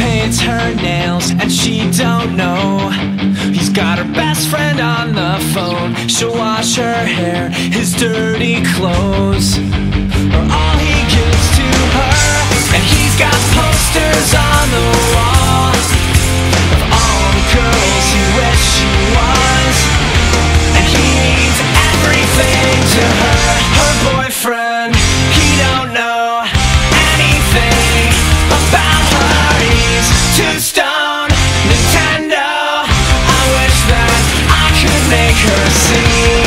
paints her nails and she don't know. He's got her best friend on the phone. She'll wash her hair, his dirty clothes, or all he gives to her. And he's got posters on the wall of all the girls he wished she was. And he means everything to her. Her boyfriend, he don't know anything about her. He's too stoned, Nintendo. I wish that I could make her see.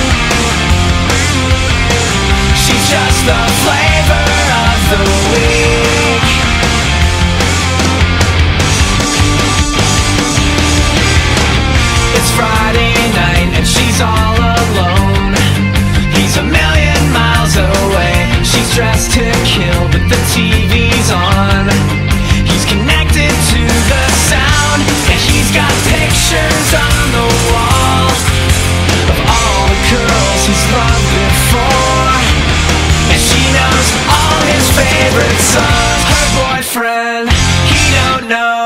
She's just the flavor of the week. It's Friday night and she's all alone. He's a million miles away. She's dressed to kill, but the TV's on. He's connected to the sound, and he's got pictures on the wall of all the girls he's loved before. And she knows all his favorite songs. Her boyfriend, he don't know